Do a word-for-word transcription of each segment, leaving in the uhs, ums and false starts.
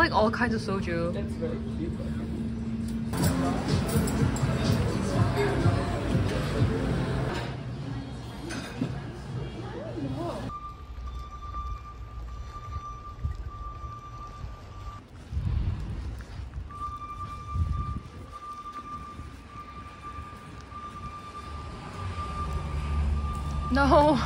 like all kinds of soju. That's very cute. No.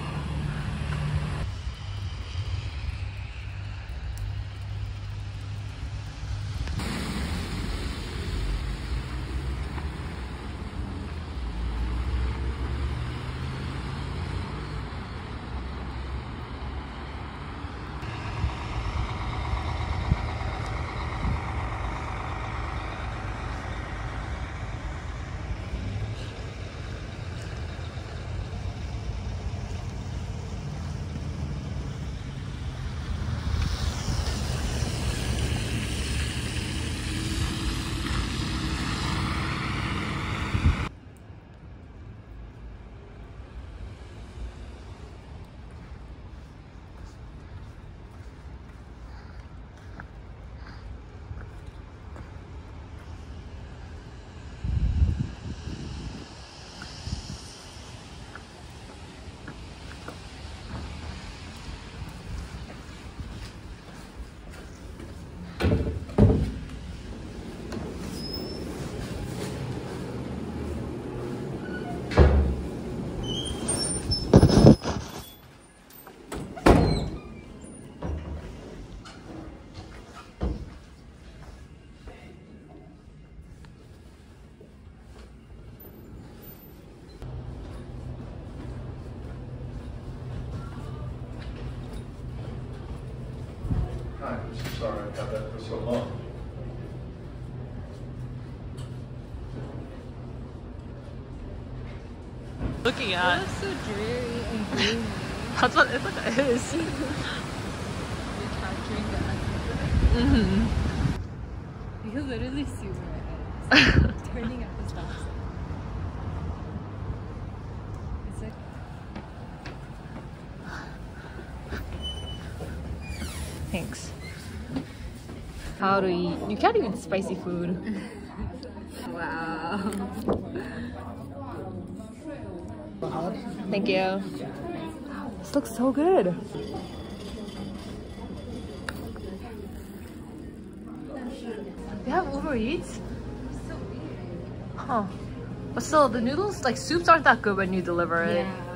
Hi, I'm so sorry I've had that for so long. Looking at. It looks so dreary and gloomy. That's what it is. You're capturing that. Mm-hmm. You can literally see where it is. Turning at the stop sign. It's like Thanks. How to eat? You can't eat spicy food. wow. Thank you. This looks so good. They have Uber Eats? Huh. But still, the noodles, like soups aren't that good when you deliver it. Yeah.